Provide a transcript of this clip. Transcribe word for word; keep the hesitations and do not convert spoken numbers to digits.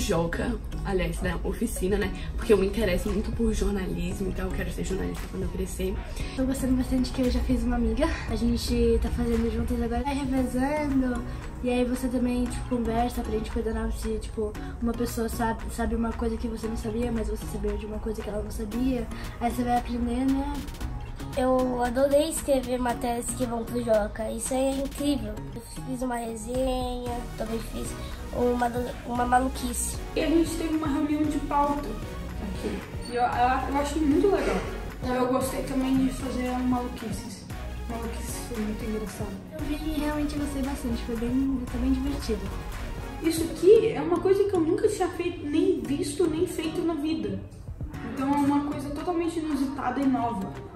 Fujoca, aliás, né, oficina, né, porque eu me interesso muito por jornalismo, então eu quero ser jornalista quando eu crescer. Tô gostando bastante que eu já fiz uma amiga, a gente tá fazendo juntas agora, vai revezando, e aí você também, tipo, conversa, aprende coisa nova, se, tipo, uma pessoa sabe, sabe uma coisa que você não sabia, mas você sabia de uma coisa que ela não sabia, aí você vai aprendendo, né? Eu adorei escrever matérias que vão pro Joca, isso é incrível. Eu fiz uma resenha, também fiz uma, uma maluquice. E a gente teve uma reunião de pauta aqui, e eu, eu achei muito legal. Eu gostei também de fazer maluquices. Maluquices foi muito engraçado. Eu vi e realmente gostei bastante, foi bem, foi bem divertido. Isso aqui é uma coisa que eu nunca tinha feito, nem visto, nem feito na vida. Então é uma coisa totalmente inusitada e nova.